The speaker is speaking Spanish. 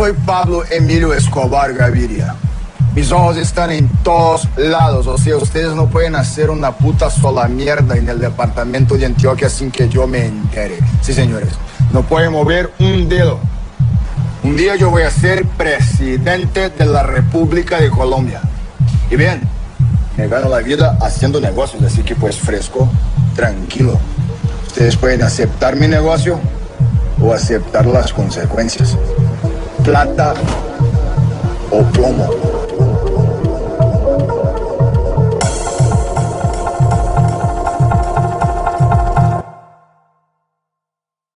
soy Pablo Emilio Escobar Gaviria. Mis ojos están en todos lados, o sea, ustedes no pueden hacer una puta sola mierda en el departamento de Antioquia sin que yo me entere. Sí, señores, no pueden mover un dedo. Un día yo voy a ser presidente de la República de Colombia. Y bien, me gano la vida haciendo negocios, así que pues fresco, tranquilo. Ustedes pueden aceptar mi negocio o aceptar las consecuencias. Plata o plomo.